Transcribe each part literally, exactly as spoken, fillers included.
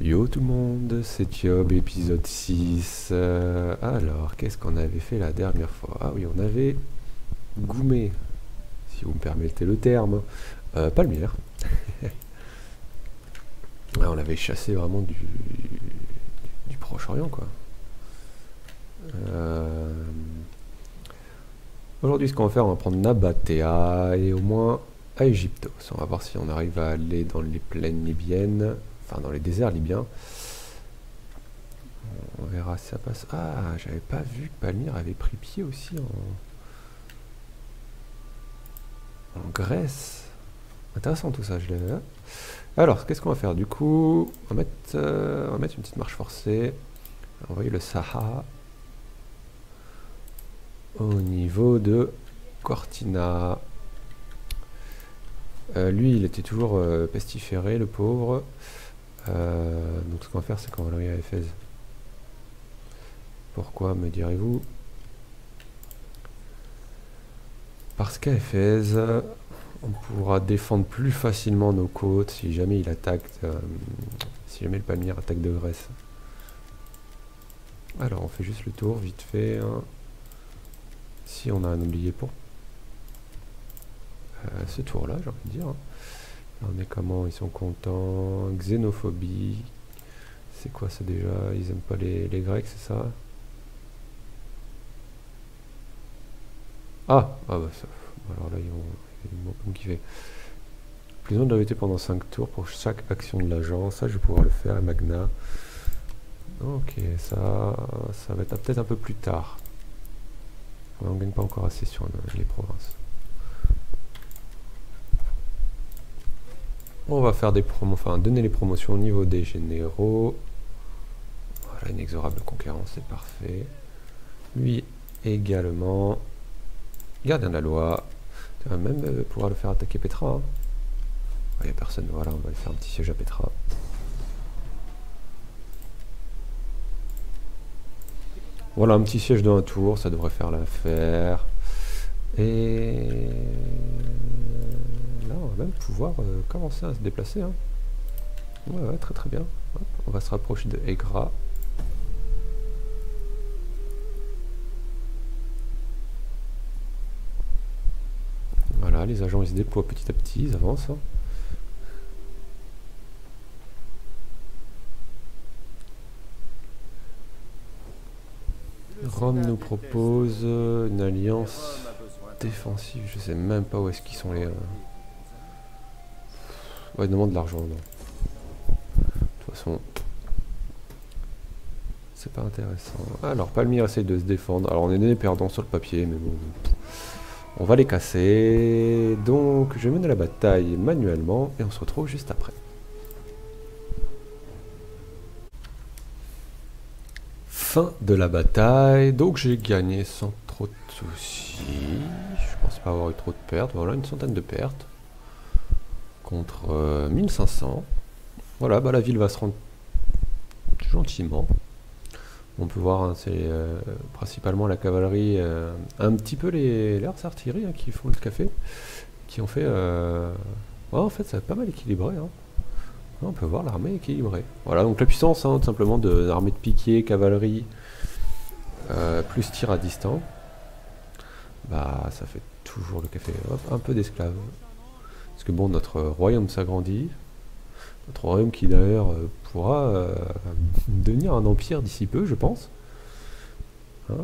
Yo tout le monde, c'est Thiob, épisode six. Euh, alors, qu'est-ce qu'on avait fait la dernière fois? Ah oui, on avait goumé, si vous me permettez le terme, euh, Palmyre. Ah, on avait chassé vraiment du, du Proche-Orient, quoi. Euh, Aujourd'hui, ce qu'on va faire, on va prendre Nabatea et au moins à Égyptos. On va voir si on arrive à aller dans les plaines libyennes, enfin dans les déserts libyens. On verra si ça passe. Ah, j'avais pas vu que Palmyre avait pris pied aussi en, en Grèce. Intéressant tout ça, je l'avais là. Alors, qu'est-ce qu'on va faire? Du coup, on va, mettre, euh, on va mettre une petite marche forcée. On va envoyer le Sahara au niveau de Cortina. Euh, lui, il était toujours euh, pestiféré, le pauvre. Euh, donc, ce qu'on va faire, c'est qu'on va l'envoyer à Éphèse. Pourquoi, me direz-vous? Parce qu'à Éphèse, on pourra défendre plus facilement nos côtes si jamais il attaque, euh, si jamais le Palmyre attaque de Grèce. Alors, on fait juste le tour, vite fait. Hein. Si on a un oublié pour euh, ce tour-là, j'ai envie de dire. Hein. On est comment? Ils sont contents. Xénophobie. C'est quoi ça déjà? Ils aiment pas les, les Grecs, c'est ça? Ah, ah bah ça. Alors là, ils vont, ils vont me kiffer. Prison de vérité pendant cinq tours pour chaque action de l'agent. Ça, je vais pouvoir le faire à Magna. Ok, ça, ça va être peut-être un peu plus tard. On ne gagne pas encore assez sur les provinces. On va faire des promos, enfin donner les promotions au niveau des généraux. Voilà, inexorable conquérant, c'est parfait. Lui également. Gardien de la loi. Tu vas même euh, pouvoir le faire attaquer Petra. Il n'y a personne, voilà, on va lui faire un petit siège à Petra. Voilà, un petit siège de un tour, ça devrait faire l'affaire. Et là, on va même pouvoir euh, commencer à se déplacer. Hein. Ouais, ouais, très très bien. Hop, on va se rapprocher de Egra. Voilà, les agents ils se déploient petit à petit, ils avancent. Hein. Rome nous propose une alliance défensive. Je sais même pas où est-ce qu'ils sont les. Euh... Ouais, ils demandent de l'argent. Non. De toute façon, c'est pas intéressant. Alors, Palmyre essaye de se défendre. Alors, on est donné perdant sur le papier, mais bon. On va les casser. Donc, je mène la bataille manuellement et on se retrouve juste après. Fin de la bataille. Donc, j'ai gagné sans trop de soucis. Je pense pas avoir eu trop de pertes. Voilà, une centaine de pertes. Contre euh, mille cinq cents. Voilà, bah la ville va se rendre gentiment. On peut voir, hein, c'est euh, principalement la cavalerie, euh, un petit peu les leurs artilleries hein, qui font le café, qui ont fait... Euh... Ouais, en fait, ça a pas mal équilibré. Hein. On peut voir l'armée équilibrée. Voilà, donc la puissance, hein, tout simplement, de l'armée de piquet, cavalerie, euh, plus tir à distance. Bah, ça fait toujours le café. Hop, un peu d'esclaves. Parce que bon, notre royaume s'agrandit. Notre royaume qui d'ailleurs euh, pourra euh, devenir un empire d'ici peu, je pense. Hein,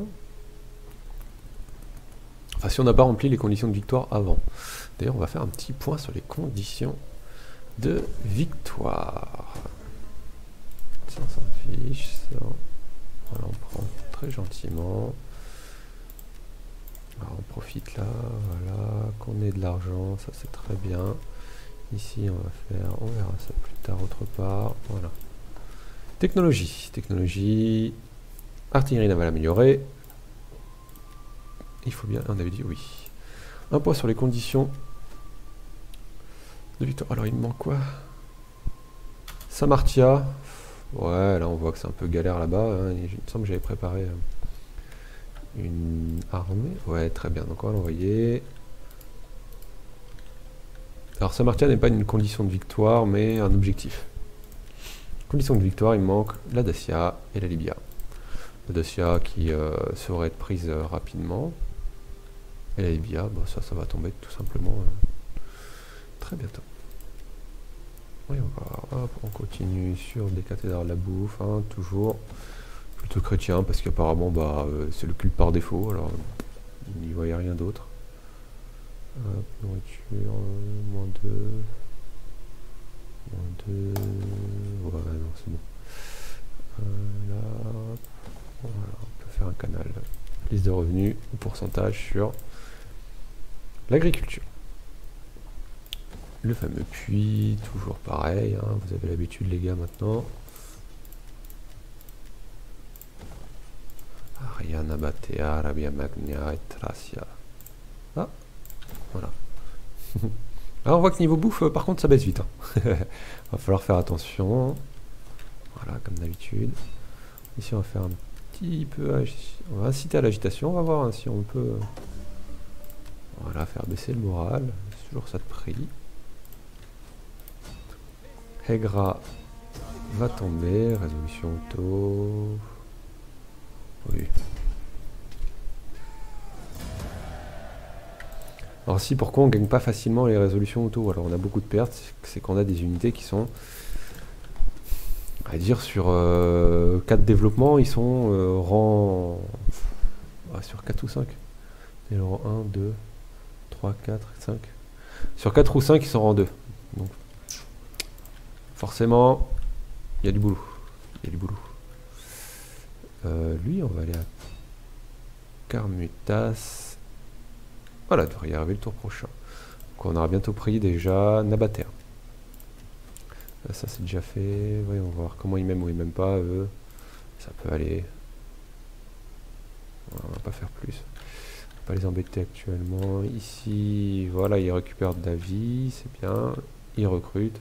enfin, si on n'a pas rempli les conditions de victoire avant. D'ailleurs, on va faire un petit point sur les conditions de victoire. Ça, on s'en fiche. Ça. Voilà, on prend très gentiment. Alors, on profite là, voilà, qu'on ait de l'argent, ça c'est très bien. Ici, on va faire, on verra ça plus tard autre part. Voilà. Technologie, technologie, artillerie navale améliorée. Il faut bien, on avait dit oui. Un point sur les conditions de victoire. Alors, il me manque quoi? Samartia. Ouais, là on voit que c'est un peu galère là-bas. Hein. Il me semble que j'avais préparé une armée. Ouais, très bien. Donc on va l'envoyer. Alors Samartia n'est pas une condition de victoire, mais un objectif. Condition de victoire, il manque la Dacia et la Libya. La Dacia qui euh, saurait être prise euh, rapidement. Et la Libya, bah, ça, ça va tomber tout simplement euh, très bientôt. Oui, on, va, hop, on continue sur des cathédrales de la bouffe, hein, toujours plutôt chrétien, parce qu'apparemment bah, euh, c'est le culte par défaut, alors il n'y voyait rien d'autre. Hop, nourriture, euh, moins deux. Moins deux. Ouais, non, c'est bon. Euh, là, voilà, on peut faire un canal. Liste de revenus ou pourcentage sur l'agriculture. Le fameux puits, toujours pareil, hein, vous avez l'habitude les gars maintenant. Ariana Batea, Arabia Magna et Tracia. Ah, voilà. Alors on voit que niveau bouffe, par contre, ça baisse vite. Hein. Va falloir faire attention. Voilà, comme d'habitude. Ici, on va faire un petit peu... On va inciter à l'agitation, on va voir hein, si on peut... Voilà, faire baisser le moral. C'est toujours ça de prix. Hegra va tomber. Résolution auto. Oui. Alors si, pourquoi on gagne pas facilement les résolutions auto? Alors on a beaucoup de pertes, c'est qu'on a des unités qui sont... À dire sur euh, quatre développements, ils sont euh, rang... Ah, sur quatre ou cinq. Et rang un, deux, trois, quatre, cinq. Sur quatre ou cinq, ils sont rang deux. Donc, forcément, il y a du boulot. Il y a du boulot. Euh, lui, on va aller à Carmutas. Voilà, devrait y arriver le tour prochain. Donc on aura bientôt pris déjà Nabatea. Ça c'est déjà fait. Voyons voir comment ils m'aiment ou ils m'aiment pas, eux. Ça peut aller. On va pas faire plus. On va pas les embêter actuellement. Ici, voilà, ils récupèrent de la vie, c'est bien. Ils recrutent.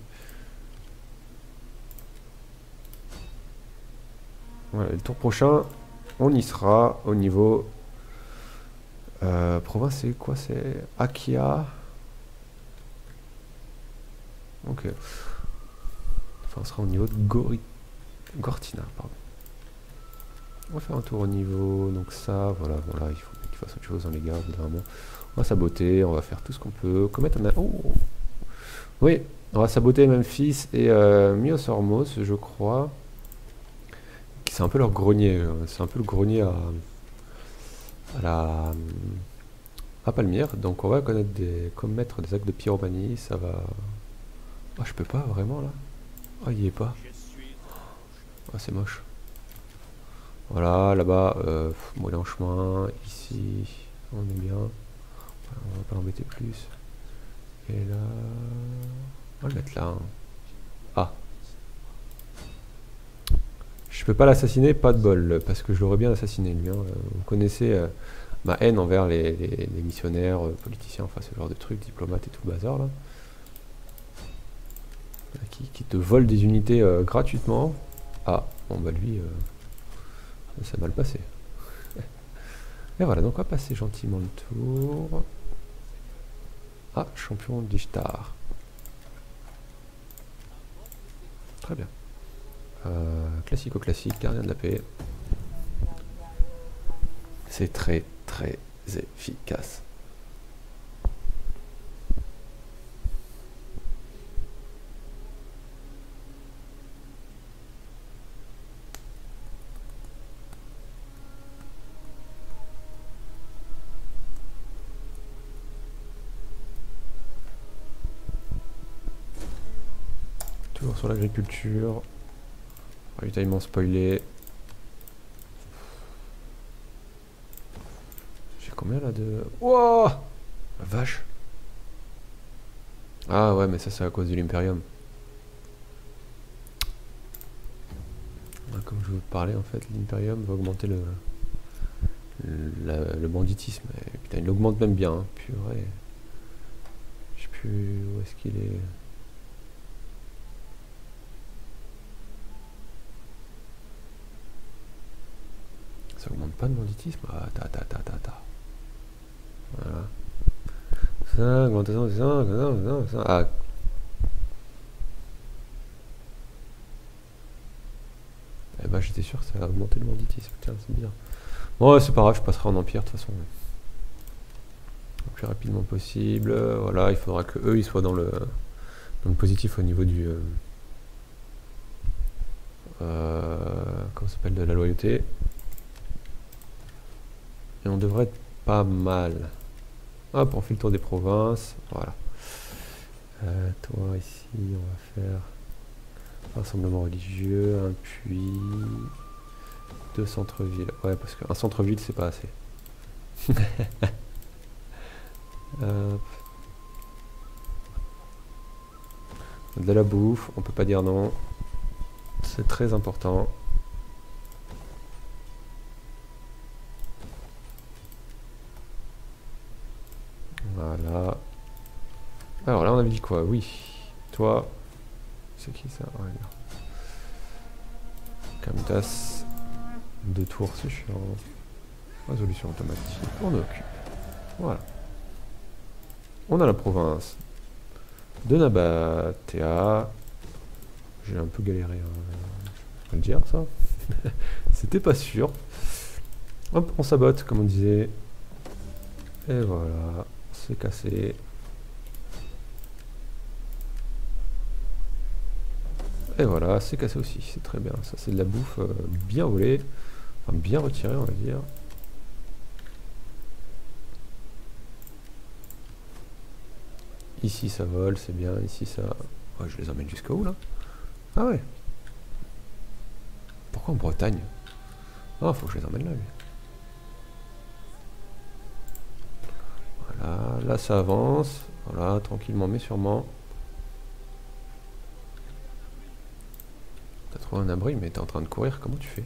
Voilà, le tour prochain, on y sera au niveau... Euh, province, c'est quoi? C'est Akia. Ok. Enfin, on sera au niveau de Gori... Gortina, pardon. On va faire un tour au niveau, donc ça, voilà, voilà, il faut qu'il fasse autre chose, hein, les gars, au bout d'un moment. On va saboter, on va faire tout ce qu'on peut. Commettre un... Oh oui, on va saboter Memphis et euh, Myosormos, je crois. C'est un peu leur grenier, c'est un peu le grenier à... à la... à Palmyre, donc on va connaître des... commettre des actes de pyromanie, ça va... Ah, je peux pas, vraiment, là? Ah, il y est pas. Ah, c'est moche. Voilà, là-bas, euh, bon, il est en chemin. Ici, on est bien. Voilà, on va pas l'embêter plus. Et là... On va le mettre là. Hein. Ah. Je peux pas l'assassiner, pas de bol, parce que je l'aurais bien assassiné, lui. Hein. Vous connaissez euh, ma haine envers les, les, les missionnaires, euh, politiciens, enfin ce genre de trucs, diplomates et tout le bazar, là. Qui, qui te volent des unités euh, gratuitement. Ah, bon bah lui... Euh, ça a mal passé. Et voilà, donc on va passer gentiment le tour. Ah, champion d'Ishtar. Très bien. Euh, classico-classique, gardien de la paix. C'est très très efficace. Toujours sur l'agriculture. Ravitaillement spoilé. J'ai combien là de... Wouah, la vache. Ah ouais, mais ça c'est à cause de l'Imperium. Comme je vous parlais, en fait, l'Imperium va augmenter le, le, le banditisme. Et putain, il l'augmente même bien. Hein. Purée. Je sais plus où est-ce qu'il est. Ça augmente pas de banditisme. Ah, ta ta ta ta ta. Voilà. Ça, augmentation, c'est ça, ça, ça, ça. Ah. Eh ben, j'étais sûr que ça a augmenté le banditisme. Tiens, c'est bien. Bon, ouais, c'est pas grave, je passerai en empire de toute façon. Le plus rapidement possible. Voilà, il faudra que eux ils soient dans le, dans le positif au niveau du. Euh, euh, comment ça s'appelle, de la loyauté. Et on devrait être pas mal. Hop, on fait le tour des provinces. Voilà. Euh, toi ici, on va faire rassemblement religieux, un puits, deux centres-villes. Ouais, parce qu'un centre-ville c'est pas assez. Hop. De la bouffe, on peut pas dire non. C'est très important. Voilà. Alors là on avait dit quoi? Oui. Toi. C'est qui ça? Ouais, Camtas. Deux tours, c'est chiant. Résolution automatique. On occupe. Voilà. On a la province de Nabatea. J'ai un peu galéré. Hein. Je peux le dire ça. C'était pas sûr. Hop, on sabote comme on disait. Et voilà. C'est cassé. Et voilà, c'est cassé aussi, c'est très bien. Ça c'est de la bouffe euh, bien volée, enfin bien retirée on va dire. Ici ça vole, c'est bien, ici ça... Ouais, je les emmène jusqu'à où là? Ah ouais. Pourquoi en Bretagne? Ah, faut que je les emmène là lui. Voilà, là ça avance, voilà, tranquillement mais sûrement. T'as trouvé un abri, mais t'es en train de courir, comment tu fais?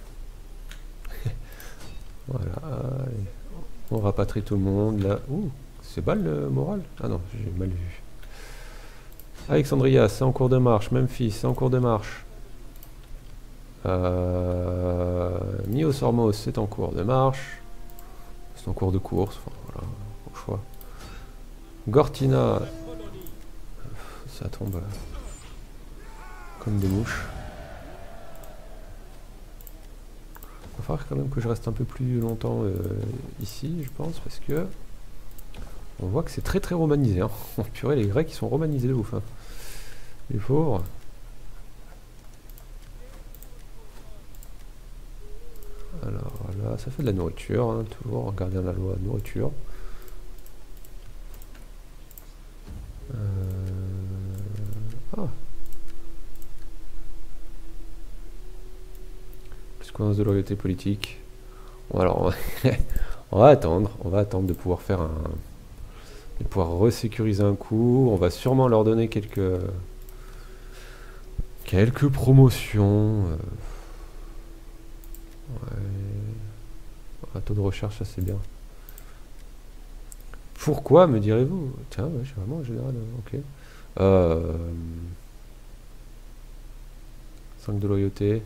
Voilà, allez. On rapatrie tout le monde là. Ouh, c'est bas le moral? Ah non, j'ai mal vu. Alexandria, c'est en cours de marche. Memphis, c'est en cours de marche. Euh, Mios Hormos, c'est en cours de marche. C'est en cours de course, enfin voilà, au choix. Gortina, ça tombe comme des mouches. Il va falloir quand même que je reste un peu plus longtemps euh, ici, je pense, parce que on voit que c'est très très romanisé. Hein. Purée, les Grecs ils sont romanisés de ouf. Hein. Les pauvres. Alors voilà, ça fait de la nourriture, hein, toujours, gardien de la loi, nourriture. Euh... Ah. Plus qu'on de loyauté politique. Bon alors, on va attendre, on va attendre de pouvoir faire un... de pouvoir resécuriser un coup. On va sûrement leur donner quelques... quelques promotions. Euh... Ouais. Un taux de recherche, ça c'est bien. Pourquoi, me direz-vous? Tiens, ouais, je suis vraiment en général, ok. Euh... cinq de loyauté.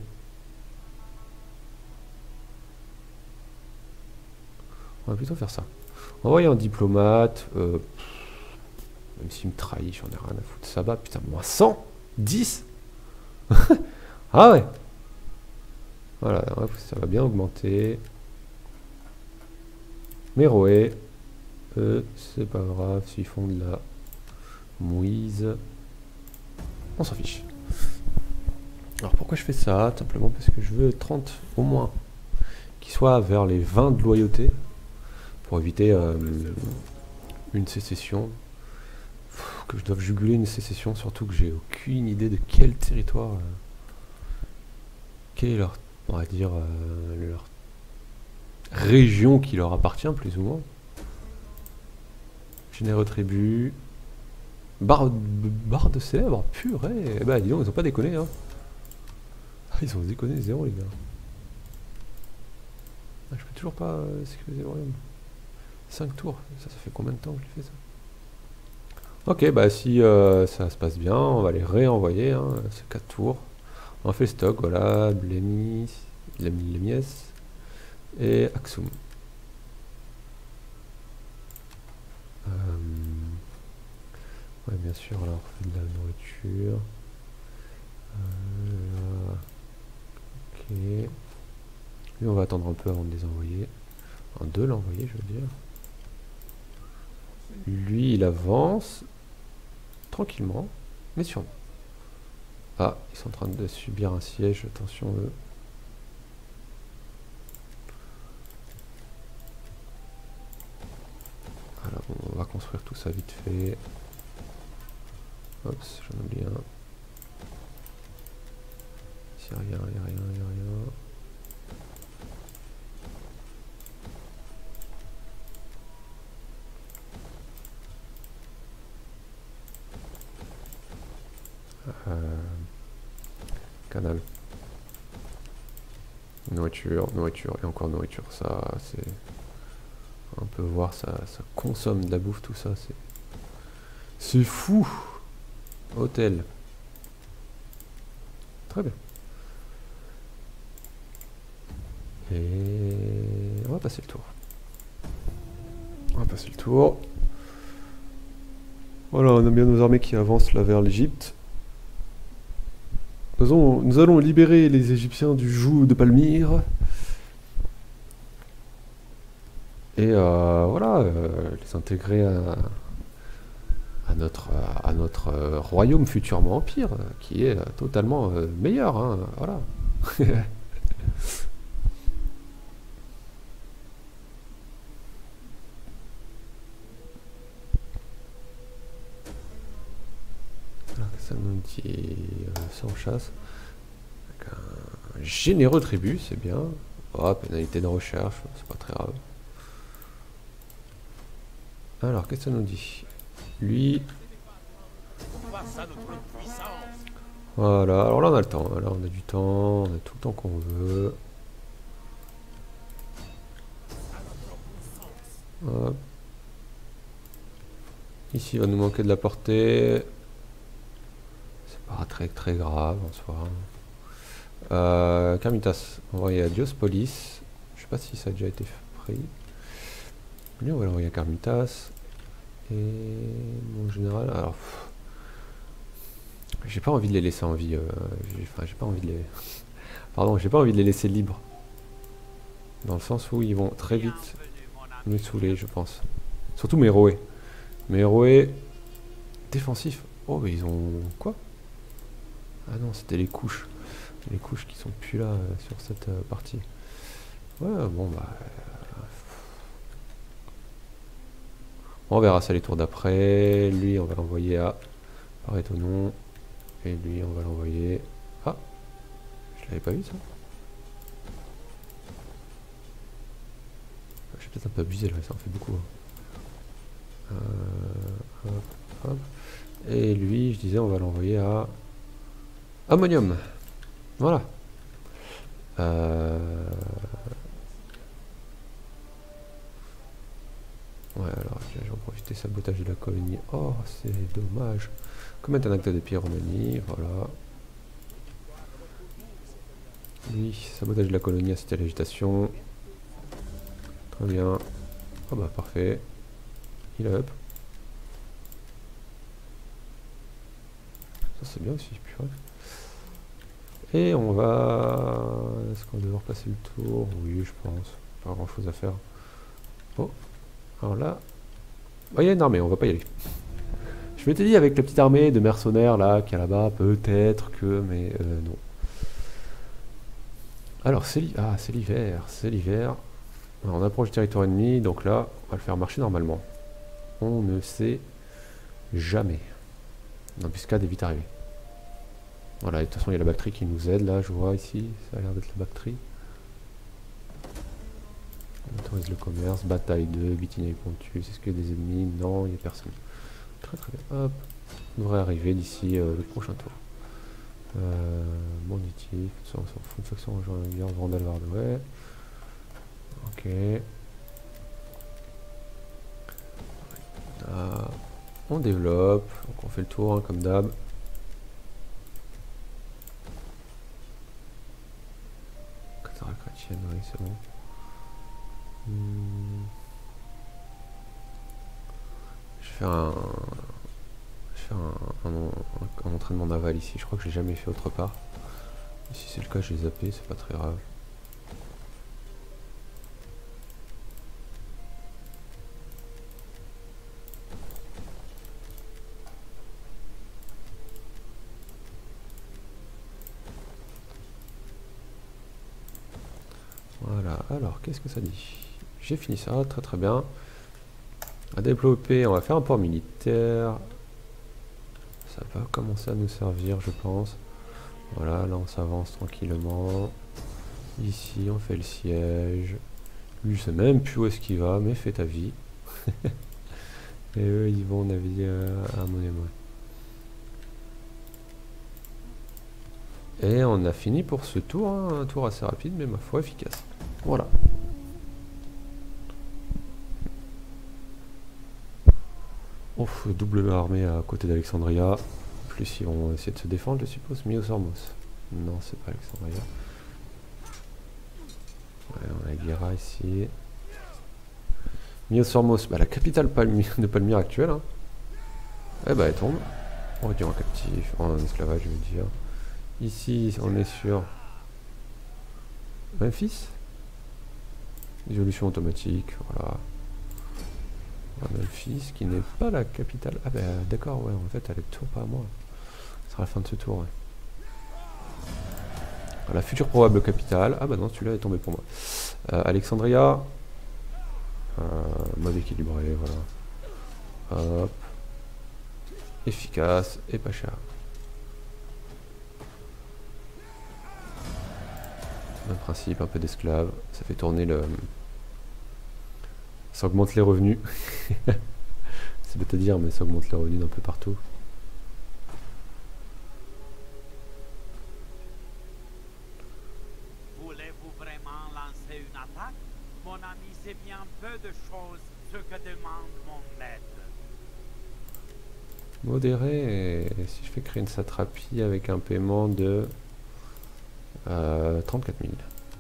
On va plutôt faire ça. Envoyer un diplomate. Euh... Même s'il me trahit, j'en ai rien à foutre. Ça va, putain, moins cent dix. Ah ouais. Voilà, ça va bien augmenter. Méroé. Eux, c'est pas grave s'ils font de la mouise. On s'en fiche. Alors pourquoi je fais ça? Simplement parce que je veux trente au moins qui soit vers les vingt de loyauté pour éviter euh, une sécession. Pff, que je doive juguler une sécession, surtout que j'ai aucune idée de quel territoire, euh, quelle est leur, on va dire, euh, leur région qui leur appartient plus ou moins. Généreux tribut. Barde, barde célèbre, purée. Eh ben dis donc, ils ont pas déconné hein. Ah, ils ont déconné zéro les gars. Ah, je peux toujours pas euh, sécuriser le royaume. cinq tours, ça, ça fait combien de temps que je fais ça? Ok, bah si euh, ça se passe bien, on va les réenvoyer, hein, c'est quatre tours. On fait stock, voilà, Blémis, Lémies et Axum. Euh, ouais, bien sûr, alors on fait de la nourriture. Euh, là, ok. Lui, on va attendre un peu avant de les envoyer. Un deux l'envoyer, je veux dire. Lui, il avance tranquillement, mais sûrement. Ah, ils sont en train de subir un siège, attention eux. Voilà, bon, on va construire tout ça vite fait. Hop, j'en oublie un. Ici, rien, rien, rien, rien, rien. Euh, canal. Nourriture, nourriture et encore nourriture. Ça, c'est... On peut voir, ça, ça consomme de la bouffe, tout ça. C'est c'est fou. Hôtel. Très bien. Et on va passer le tour. On va passer le tour. Voilà, on a bien nos armées qui avancent là vers l'Égypte. Nous allons, nous allons libérer les Égyptiens du joug de Palmyre. Et euh, voilà, euh, les intégrer à, à notre, à notre euh, royaume futurement empire, euh, qui est euh, totalement euh, meilleur. Hein, voilà. Alors, ça nous dit euh, sans chasse. Avec un généreux tribut, c'est bien. Oh, pénalité de recherche, c'est pas très grave. Alors, qu'est-ce que ça nous dit? Lui. Voilà, alors là on a le temps. Là on a du temps, on a tout le temps qu'on veut. Hop. Ici il va nous manquer de la portée. C'est pas très très grave en soi. Euh, Carmitas, envoyé à Diospolis. Je sais pas si ça a déjà été pris. Lui on va l'envoyer à Carmitas. Et mon général, alors j'ai pas envie de les laisser en vie. Euh, enfin, j'ai pas envie de les. Pardon, j'ai pas envie de les laisser libres. Dans le sens où ils vont très vite me saouler, je pense. Surtout mes Roé. Mes Roé défensifs. Oh, mais ils ont quoi? Ah non, c'était les couches. Les couches qui sont plus là euh, sur cette euh, partie. Ouais, bon bah. Euh, on verra ça les tours d'après. Lui, on va l'envoyer à Parétonon. Et lui, on va l'envoyer. Ah, je l'avais pas vu ça. J'ai peut-être un peu abusé là, ça en fait beaucoup. Hein. Euh, hop, hop. Et lui, je disais, on va l'envoyer à Ammonium. Voilà. Euh... Ouais, alors j'en profiter, sabotage de la colonie. Oh, c'est dommage. Commettre un acte de pyromanie, voilà. Oui, sabotage de la colonie, inciter à l'agitation. Très bien. Oh bah parfait. Il a up. Ça c'est bien aussi, purée. Et on va... Est-ce qu'on va devoir passer le tour? Oui, je pense. Pas grand chose à faire. Oh. Alors là... Oh, il y a une armée, on va pas y aller. Je m'étais dit avec la petite armée de mercenaires là, qui est là-bas, peut-être que... Mais euh, non. Alors c'est ah, c'est l'hiver, c'est l'hiver. On approche du territoire ennemi, donc là, on va le faire marcher normalement. On ne sait jamais. L'embuscade est vite arrivée. Voilà, et de toute façon, il y a la bactérie qui nous aide, là, je vois ici. Ça a l'air d'être la bactérie. On autorise le commerce, bataille deux, Bithynie et Pontus. Est-ce qu'il y a des ennemis? Non, il n'y a personne. Très très bien. Hop. On devrait arriver d'ici euh, le prochain tour. Euh, banditif, ça on s'en fout de faction, rejoint Vandal Vardouet. Ok. Là, on développe, donc on fait le tour hein, comme d'hab. Cathédrale chrétienne, oui c'est bon. Hmm. Je vais faire un, je vais faire un, un, un, un entraînement naval ici, je crois que j'ai jamais fait autre part. Si c'est le cas, je les zappé, c'est pas très grave. Voilà, alors qu'est-ce que ça dit? J'ai fini ça, très très bien. À développer, on va faire un port militaire. Ça va commencer à nous servir, je pense. Voilà, là on s'avance tranquillement. Ici, on fait le siège. Lui, je sais même plus où est-ce qu'il va, mais fais ta vie. Et eux, ils vont naviguer à mon émoi. Et on a fini pour ce tour, hein, un tour assez rapide, mais ma foi efficace. Voilà. Ouf, double armée à côté d'Alexandria. Plus ils vont essayer de se défendre, je suppose. Myosormos. Non, c'est pas Alexandria. Ouais, on a Guerra ici. Myosormos, bah, la capitale Palmyre, de Palmyre actuelle. Hein. Eh bah elle tombe. On réduit en captif, en esclavage je veux dire. Ici on est sur Memphis. Résolution automatique, voilà. Memphis qui n'est pas la capitale. Ah bah d'accord, ouais, en fait elle est toujours pas à moi. Ce sera la fin de ce tour, ouais. La future probable capitale. Ah bah non, celui-là est tombé pour moi. Euh, Alexandria. Euh, mode équilibré, voilà. Hop. Efficace et pas cher. Même principe, un peu d'esclaves. Ça fait tourner le... Ça augmente les revenus. C'est bête à dire, mais ça augmente les revenus d'un peu partout. Voulez-vous vraiment lancer une attaque? Mon ami, c'est bien peu de choses ce que demande mon maître. Modéré, et si je fais créer une satrapie avec un paiement de euh, trente-quatre mille.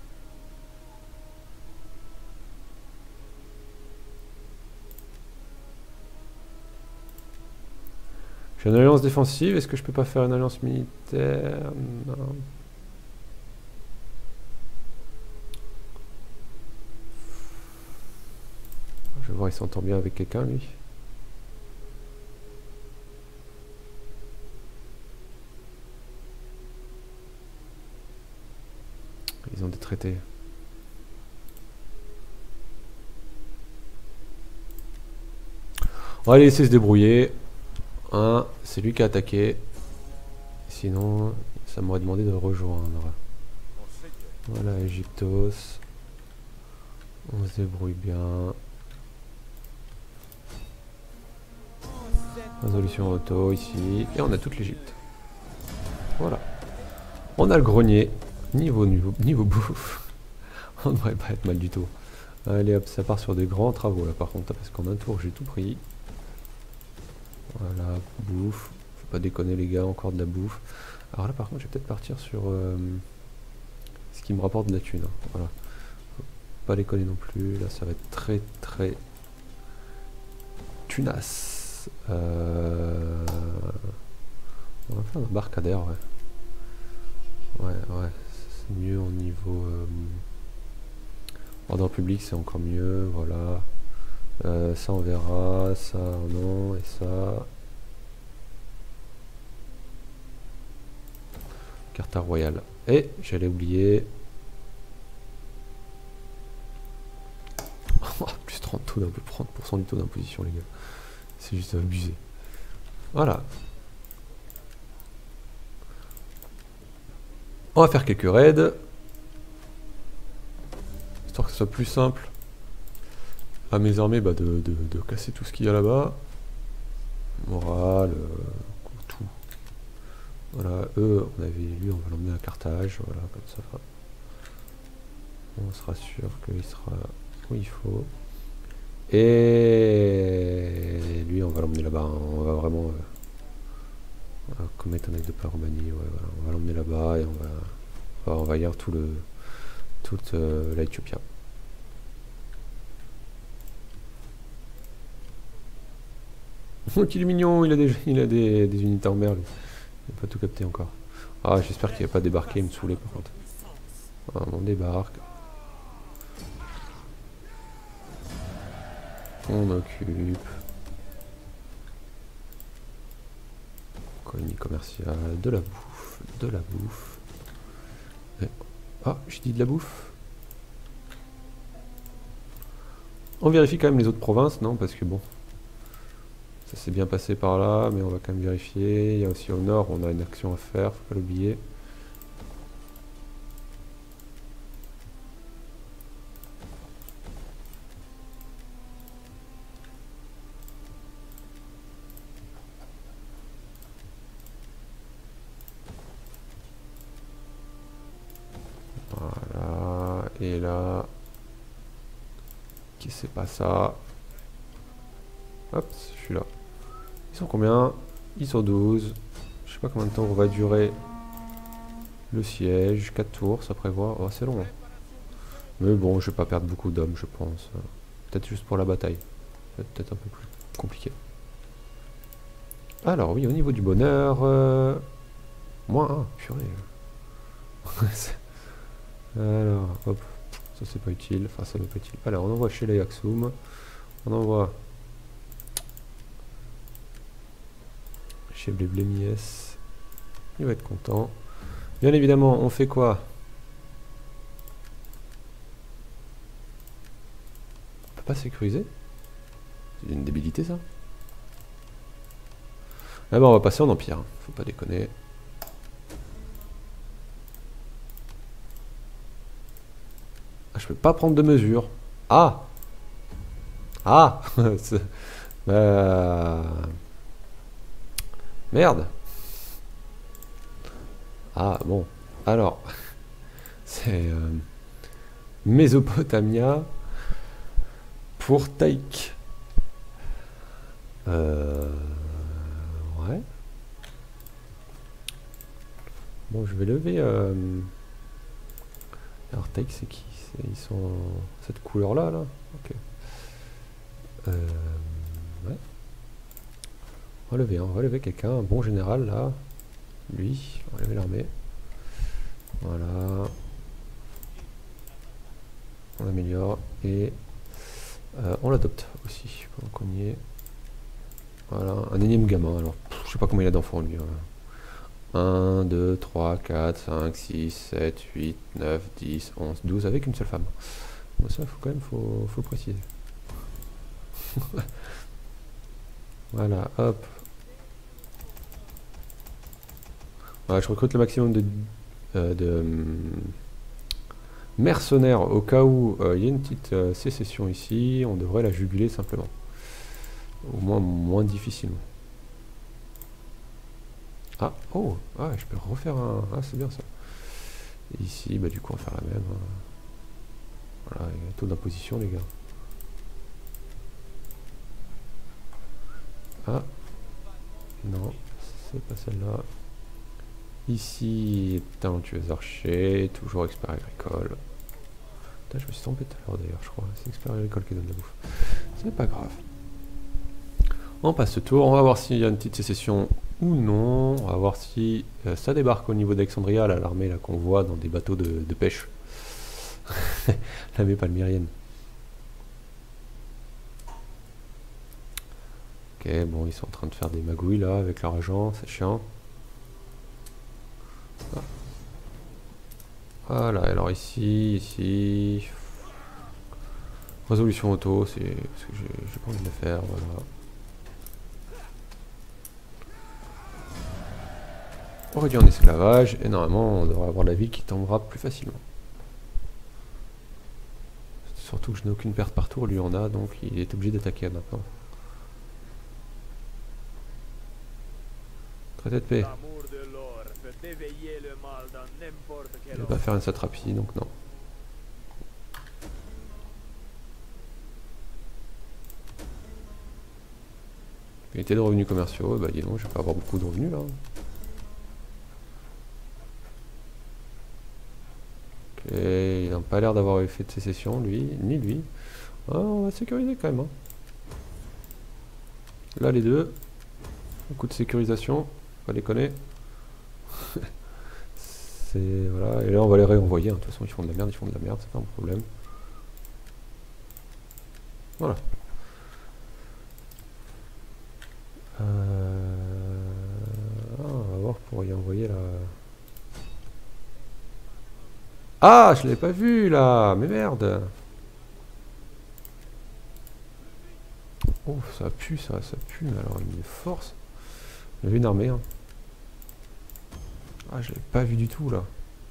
J'ai une alliance défensive, est-ce que je peux pas faire une alliance militaire? Non. Je vais voir, il s'entend bien avec quelqu'un, lui. Ils ont des traités. On va les laisser se débrouiller. Un, c'est lui qui a attaqué. Sinon, ça m'aurait demandé de rejoindre. Voilà, Égyptos. On se débrouille bien. Résolution auto ici. Et on a toute l'Égypte. Voilà. On a le grenier. Niveau, niveau, niveau bouffe. On ne devrait pas être mal du tout. Allez hop, ça part sur des grands travaux là par contre. Parce qu'en un tour j'ai tout pris. Voilà, bouffe. Faut pas déconner les gars, encore de la bouffe. Alors là par contre je vais peut-être partir sur euh, ce qui me rapporte de la thune. Hein. Voilà. Faut pas déconner non plus. Là ça va être très très tunasse. Euh... On va faire un embarcadère, ouais. Ouais, ouais. C'est mieux au niveau... Euh... Ordre public c'est encore mieux, voilà. Euh, ça on verra, ça non, et ça... Carte royale. Et j'allais oublier... plus trente taux d'imposition, trente pour cent du taux d'imposition les gars. C'est juste abusé. Voilà. On va faire quelques raids. Histoire que ce soit plus simple à mes armées bah, de, de, de casser tout ce qu'il y a là-bas. Morale, euh, tout. Voilà, eux, on avait lui, on va l'emmener à Carthage, voilà, comme ça. On sera sûr qu'il sera où il faut. Et lui, on va l'emmener là-bas, hein. On va vraiment euh, commettre un acte de pyromanie, ouais, voilà. On va l'emmener là-bas et on va, on va envahir tout le, toute euh, l'Éthiopie. Oh, qu'il est mignon, il a des, il a des, des unités en mer, lui. Il n'a pas tout capté encore. Ah, j'espère qu'il va pas débarquer et me saouler par contre. Ah, on débarque. On occupe. Colonie commerciale, de la bouffe, de la bouffe. Et... Ah, j'ai dit de la bouffe. On vérifie quand même les autres provinces, non? Parce que bon, ça s'est bien passé par là, mais on va quand même vérifier. Il y a aussi au nord, on a une action à faire, faut pas l'oublier. Voilà, et là... c'est pas ça. Hop, je suis là. Ils sont combien? Ils sont douze. Je sais pas combien de temps va durer le siège. quatre tours, ça prévoit. Oh, c'est long. Hein. Mais bon, je vais pas perdre beaucoup d'hommes, je pense. Peut-être juste pour la bataille. Peut-être un peu plus compliqué. Alors, oui, au niveau du bonheur... Euh... Moins un, purée. Alors, hop. Ça, c'est pas utile. Enfin, ça n'est pas utile. Alors, on envoie chez les Axum. On envoie... chez Bléblimies. Il va être content. Bien évidemment, on fait quoi? On peut pas sécuriser? C'est une débilité ça. Ah bah on va passer en empire, faut pas déconner. Ah, je peux pas prendre de mesures. Ah Ah bah... Merde. Ah bon, alors, c'est euh, Mésopotamia pour Taïk. Euh, ouais. Bon, je vais lever... Euh, alors Taïk c'est qui? Ils sont cette couleur là, là. Ok. Euh, ouais. On va lever, on va lever quelqu'un, un bon général là. Lui, on va lever l'armée. Voilà. On améliore et euh, on l'adopte aussi. Pendant qu'on y est. Voilà, un énième gamin. Alors, pff, je sais pas combien il a d'enfants lui. Voilà. un, deux, trois, quatre, cinq, six, sept, huit, neuf, dix, onze, douze avec une seule femme. Bon, ça, faut quand même faut, faut le préciser. Voilà, hop. Voilà, je recrute le maximum de, euh, de um, mercenaires au cas où il euh, y a une petite euh, sécession ici. On devrait la juguler simplement. Au moins moins difficilement. Ah, oh, ah, je peux refaire un... Ah, c'est bien ça. Et ici, bah du coup, on va faire la même. Hein. Voilà, il y a taux d'imposition, les gars. Ah, non, c'est pas celle-là. Ici, talentueux archer, toujours expert agricole. Putain, je me suis trompé tout à l'heure d'ailleurs, je crois. C'est expert agricole qui donne la bouffe. C'est pas grave. On passe ce tour, on va voir s'il y a une petite sécession ou non. On va voir si euh, ça débarque au niveau d'Alexandria, l'armée là qu'on voit dans des bateaux de, de pêche. L'armée palmyrienne. Ok, bon, ils sont en train de faire des magouilles là avec leur agent, c'est chiant. Ah. Voilà, alors ici, ici. Résolution auto, c'est ce que j'ai pas envie de le faire, voilà. On réduit en esclavage et normalement on devrait avoir la ville qui tombera plus facilement. Surtout que je n'ai aucune perte par tour, lui en a, donc il est obligé d'attaquer maintenant. Traité de paix. Il ne va pas faire une satrapie, donc non. Unité de revenus commerciaux, bah dis donc, je vais pas avoir beaucoup de revenus là. Ok, il n'a pas l'air d'avoir fait de sécession, lui, ni lui. Ah, on va sécuriser quand même. Hein. Là, les deux. Un coup de sécurisation, pas déconner. c'est... Voilà, et là on va les réenvoyer, hein. De toute façon ils font de la merde, ils font de la merde, c'est pas un problème. Voilà. Euh... Ah, on va voir pour y envoyer la... Ah, je l'avais pas vu là, mais merde. Oh, ça pue ça, ça pue, mais alors une force. Il y avait une armée, hein. Ah, je l'avais pas vu du tout là.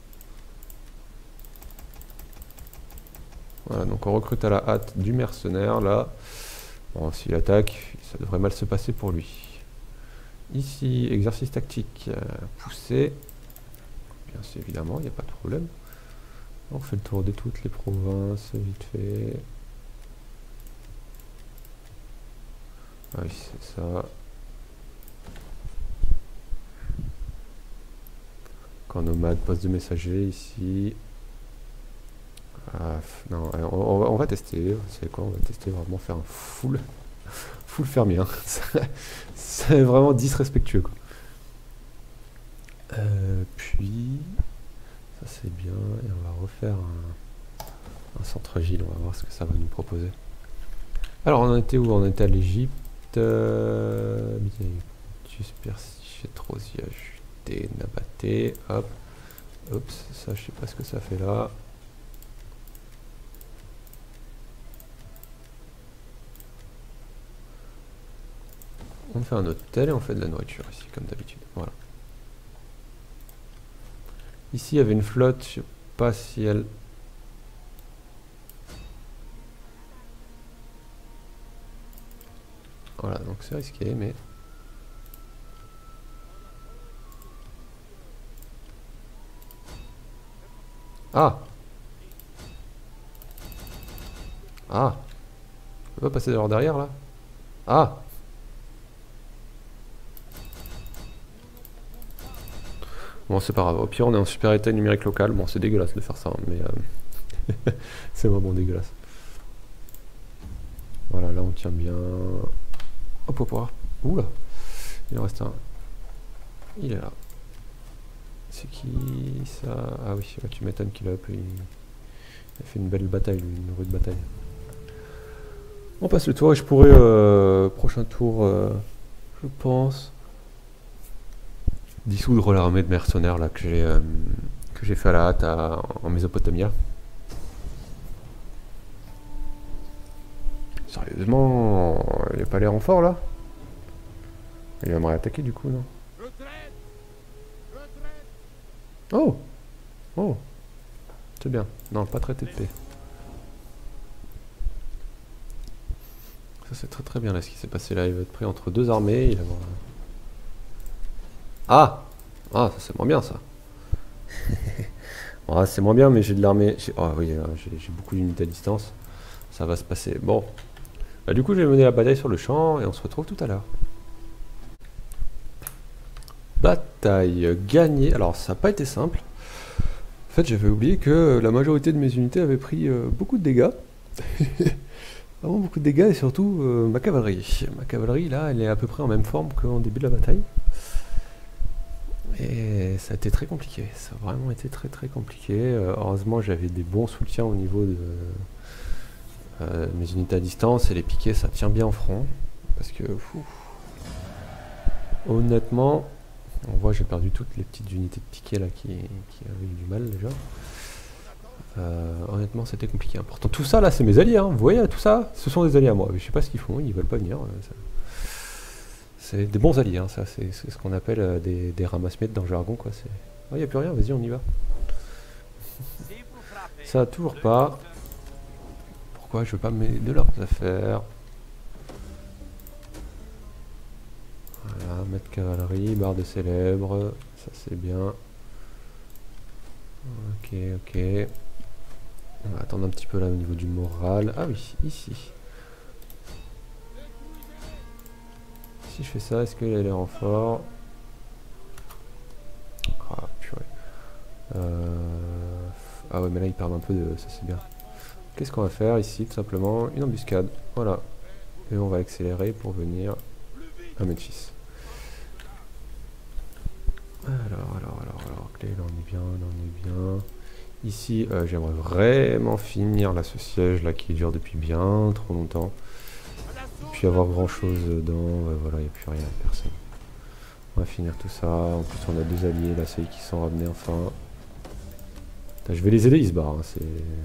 Voilà, donc on recrute à la hâte du mercenaire là. Bon, s'il attaque, ça devrait mal se passer pour lui. Ici, exercice tactique, euh, poussé. Bien sûr, évidemment, il n'y a pas de problème. On fait le tour de toutes les provinces, vite fait. Ah oui, c'est ça. Camp nomade, poste de messager ici. Ah, non, on, on, va, on va tester. C'est quoi? On va tester vraiment faire un full, full fermier. Hein. C'est vraiment disrespectueux, quoi. Euh, puis, ça c'est bien. Et on va refaire un, un centre-gile. On va voir ce que ça va nous proposer. Alors, on en était où? On était à l'Égypte. Euh, Persichetrosia, Juté, Nabaté. Hop. Oups, ça, je sais pas ce que ça fait là. On fait un hôtel et on fait de la nourriture ici, comme d'habitude. Voilà. Ici, il y avait une flotte, je sais pas si elle... Voilà, donc c'est risqué, mais... Ah! Ah! On peut pas passer de leur derrière, là? Ah! Bon, c'est pas grave. Au pire, on est en supériorité numérique locale. Bon, c'est dégueulasse de faire ça, hein, mais... Euh... c'est vraiment dégueulasse. Voilà, là, on tient bien... Hop, hop, hop. Oula! Il en reste un. Il est là. C'est qui, ça? Ah oui, ouais, tu m'étonnes qu'il a, il... il a fait une belle bataille, une rude bataille. On passe le tour et je pourrais... Euh, prochain tour, euh, je pense... dissoudre l'armée de mercenaires là que j'ai euh, que j'ai fait à la hâte à, en Mésopotamie. Sérieusement, il n'y a pas les renforts là? Il aimerait attaquer du coup, non? Oh! Oh! C'est bien. Non, pas traité de paix. Ça c'est très très bien là ce qui s'est passé là. Il va être pris entre deux armées. Il va avoir... Ah! Ah, ça c'est moins bien ça. Ah, c'est moins bien, mais j'ai de l'armée. Oh oui, j'ai beaucoup d'unités à distance. Ça va se passer. Bon. Bah, du coup, je vais mener la bataille sur le champ et on se retrouve tout à l'heure. Bataille gagnée. Alors, ça n'a pas été simple. En fait, j'avais oublié que la majorité de mes unités avaient pris euh, beaucoup de dégâts. Vraiment beaucoup de dégâts et surtout euh, ma cavalerie. Ma cavalerie, là, elle est à peu près en même forme qu'en début de la bataille. Et ça a été très compliqué, ça a vraiment été très très compliqué. Euh, heureusement j'avais des bons soutiens au niveau de euh, mes unités à distance et les piquets ça tient bien en front. Parce que fou, honnêtement, on voit j'ai perdu toutes les petites unités de piquets là qui, qui avaient eu du mal déjà. Euh, honnêtement c'était compliqué. Pourtant tout ça là c'est mes alliés, hein. Vous voyez tout ça, ce sont des alliés à moi. Je sais pas ce qu'ils font, ils veulent pas venir. Ça... C'est des bons alliés, hein, ça, c'est ce qu'on appelle euh, des, des ramasse-miettes dans le jargon, quoi. Il oh, n'y a plus rien, vas-y, on y va. Ça, toujours pas. Pourquoi je veux pas mêler de leurs affaires? Voilà, mettre cavalerie, barre de célèbres, ça c'est bien. Ok, ok. On va attendre un petit peu là au niveau du moral. Ah oui, ici. Si je fais ça, est-ce qu'il y a les renforts? Ah, purée. Euh... Ah ouais, mais là ils perdent un peu de... ça c'est bien. Qu'est-ce qu'on va faire ici? Tout simplement une embuscade. Voilà. Et on va accélérer pour venir à Memphis. Alors, alors, alors, alors... clé, là on est bien, là on est bien. Ici, euh, j'aimerais vraiment finir là, ce siège là qui dure depuis bien trop longtemps. Et puis avoir grand chose dedans, ouais, voilà, il n'y a plus rien, y a personne. On va finir tout ça, en plus on a deux alliés, là, ceux qui sont ramenés enfin. Putain, je vais les aider, ils se barrent, hein, c'est...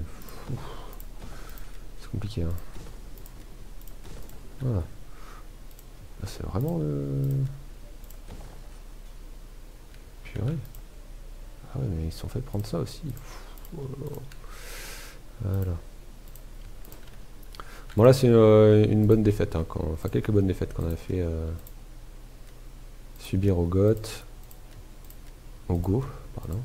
C'est compliqué, hein. Voilà. Là, c'est vraiment... Euh... Purée. Ah ouais, mais ils se sont fait prendre ça aussi. Oh là là. Voilà. Bon là c'est euh, une bonne défaite, hein, quand... enfin quelques bonnes défaites qu'on a fait euh... subir au Goth. Au Go, pardon.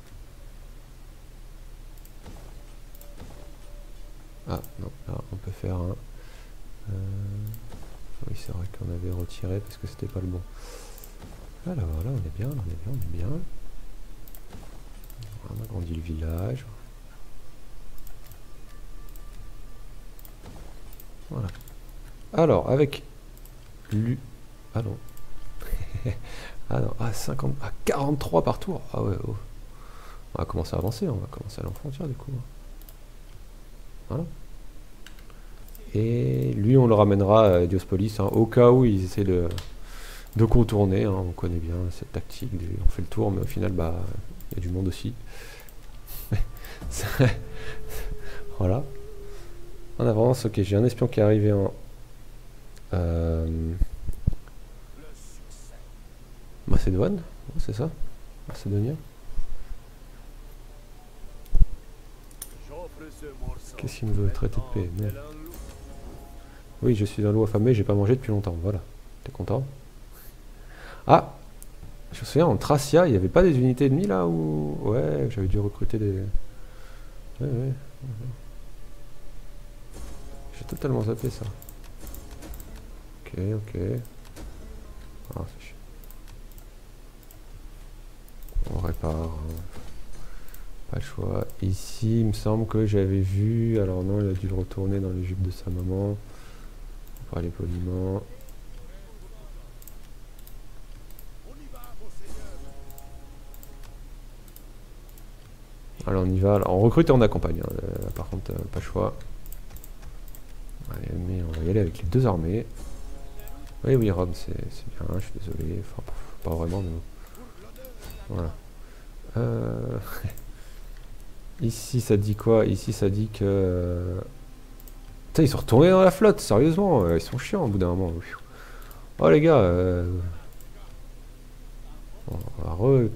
Ah non, là on peut faire un... Euh... Oui c'est vrai qu'on avait retiré parce que c'était pas le bon. Alors là on est bien, on est bien, on est bien. On a agrandi le village. Voilà. Alors, avec lui... Ah non. ah non, ah, cinquante... ah, quarante-trois par tour. Ah ouais, oh. On va commencer à avancer, on va commencer à aller en frontière du coup. Voilà. Et lui, on le ramènera à Diospolis, hein, au cas où ils essaient de, de contourner. Hein, on connaît bien cette tactique, du, on fait le tour, mais au final, bah, il y a du monde aussi. Voilà. On avance, ok, j'ai un espion qui est arrivé en... Euh, Macédoine, c'est ça? Macédonien. Qu'est-ce qu'il me veut? Traité de paix? Non. Oui, je suis un loup affamé, j'ai pas mangé depuis longtemps, voilà. T'es content? Ah! Je me souviens, en Tracia, il n'y avait pas des unités ennemies là où... Ouais, j'avais dû recruter des... Ouais, ouais. J'ai totalement zappé ça. Ok, ok. Ah, c'est chiant. On répare. Hein. Pas le choix. Ici, il me semble que j'avais vu... Alors non, il a dû le retourner dans les jupes de sa maman. On va aller poliment. Alors on y va. Alors, on recrute et on accompagne. Hein. Euh, par contre, euh, pas le choix. Allez, mais on va y aller avec les deux armées. Oui, oui, Rome, c'est bien. Je suis désolé. Enfin, pas vraiment, mais... Voilà. Euh... Ici, ça dit quoi? Ici, ça dit que... Putain, ils sont retournés dans la flotte, sérieusement. Euh, ils sont chiants au bout d'un moment. Oh, les gars. Euh... On va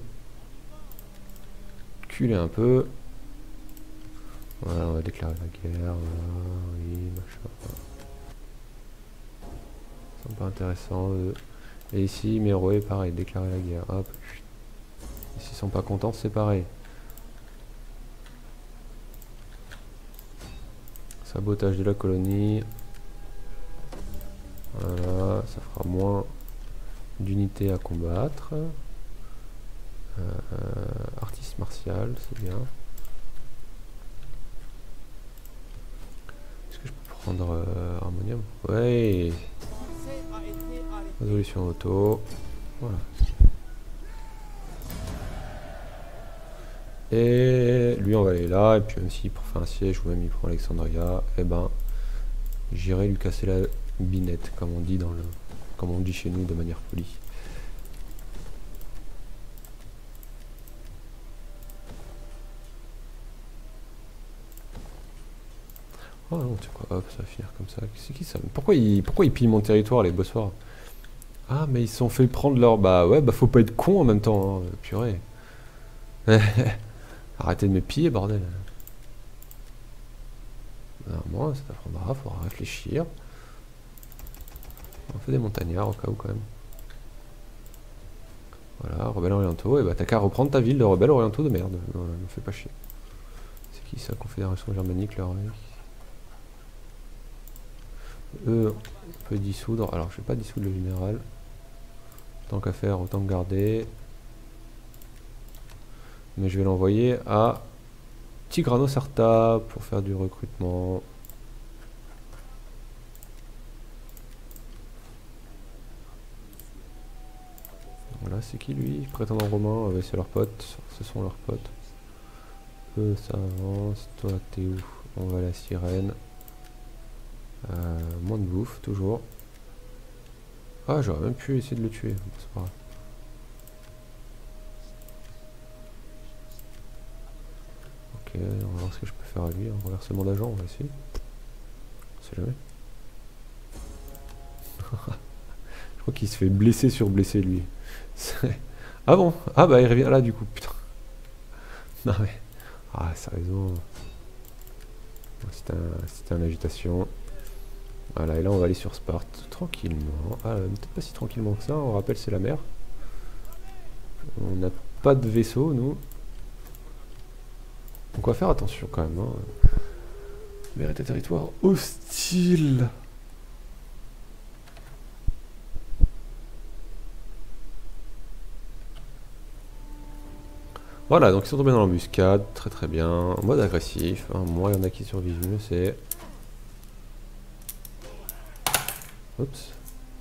reculer un peu. Voilà, on va déclarer la guerre. Voilà, oui, machin. C'est pas intéressant. Eux. Et ici, Méroé, pareil, déclarer la guerre. Hop. Ici, ils sont pas contents, c'est pareil. Sabotage de la colonie. Voilà, ça fera moins d'unités à combattre. Euh, artiste martial, c'est bien. Est-ce que je peux prendre euh, harmonium? Ouais. Résolution auto. Voilà. Et lui on va aller là, et puis même s'il prend un siège ou même il prend Alexandria, et eh ben j'irai lui casser la binette, comme on dit dans le. Comme on dit chez nous de manière polie. Oh non, tu sais quoi, hop, ça va finir comme ça. C'est qui ça? Pourquoi ils, pourquoi ils pillent mon territoire, les Bosphores? Ah, mais ils se sont fait prendre leur... Bah ouais, bah faut pas être con en même temps, hein. Purée. Arrêtez de me piller, bordel. Normalement, ça t'apprendra, faudra réfléchir. On fait des montagnards au cas où quand même. Voilà, rebelles orientaux, et bah t'as qu'à reprendre ta ville de rebelles orientaux de merde. Voilà, me fais pas chier. C'est qui ça, Confédération germanique, leur... Eux, on peut dissoudre. Alors, je vais pas dissoudre le général. Tant qu'à faire, autant garder. Mais je vais l'envoyer à Tigrano Sarta pour faire du recrutement. Voilà, c'est qui lui? Prétendant romain, ouais, c'est leurs potes. Ce sont leurs potes. Eux, ça avance. Toi, t'es où? On va à la sirène. Euh, moins de bouffe, toujours. Ah, j'aurais même pu essayer de le tuer. Bon, c'est pas grave. Ok, on va voir ce que je peux faire à lui. Un renversement d'agent, on va essayer. On sait jamais. Je crois qu'il se fait blesser sur blesser lui. Ah bon? Ah bah il revient là du coup, putain. Non mais... Ah sérieusement. C'était un, un agitation. Voilà, et là on va aller sur Sparte, tranquillement. Ah, peut-être pas si tranquillement que ça, on rappelle c'est la mer. On n'a pas de vaisseau nous. Donc on va faire attention quand même. Hein. Mer est un territoire hostile. Voilà, donc ils sont tombés dans l'embuscade, très très bien, en mode agressif, hein. Moi il y en a qui survivent mieux, c'est... Oups.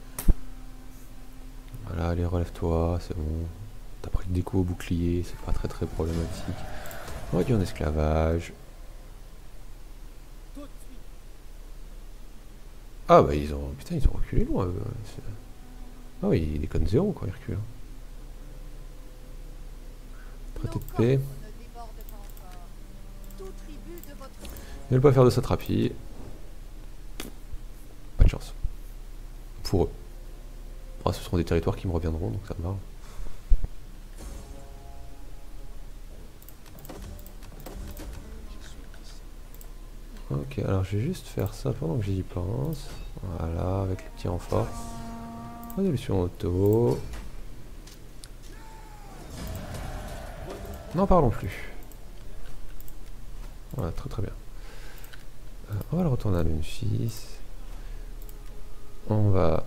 Voilà, allez relève-toi, c'est bon. T'as pris des coups au bouclier, c'est pas très très problématique. On va dire en esclavage. Ah bah ils ont... Putain ils ont reculé loin. Euh, ah oui, ils déconnent zéro quand ils reculent. Traité de paix. Ils veulent pas faire de satrapie. Pas de chance. Pour eux. Ah, ce seront des territoires qui me reviendront, donc ça me va. Ok, alors je vais juste faire ça pendant que j'y pense. Voilà, avec le petit renfort. Résolution auto. N'en parlons plus. Voilà, très très bien. Euh, on va le retourner à Memphis. On va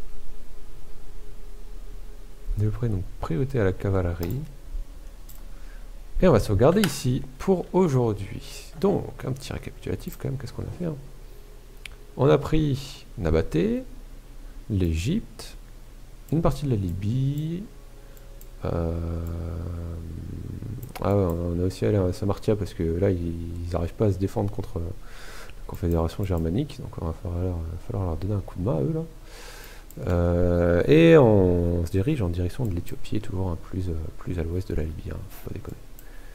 développer donc priorité à la cavalerie. Et on va sauvegarder ici pour aujourd'hui. Donc, un petit récapitulatif quand même, qu'est-ce qu'on a fait hein. On a pris Nabaté, l'Égypte, une partie de la Libye. Euh... Ah ouais, on a aussi allé à Samartia parce que là, ils n'arrivent pas à se défendre contre la Confédération germanique. Donc, il va falloir, falloir leur donner un coup de main à eux là. Euh, et on se dirige en direction de l'Éthiopie, toujours un plus, euh, plus à l'ouest de la Libye, hein, faut pas déconner.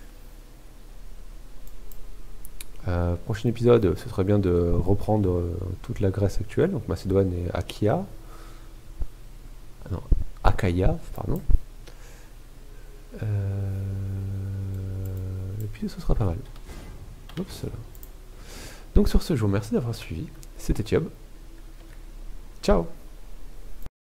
Euh, prochain épisode, ce serait bien de reprendre euh, toute la Grèce actuelle, donc Macédoine et Achaïa. Ah non, Achaïa, pardon. Euh, et puis ce sera pas mal. Oups, là. Donc sur ce, je vous remercie d'avoir suivi. C'était Thiob. Ciao.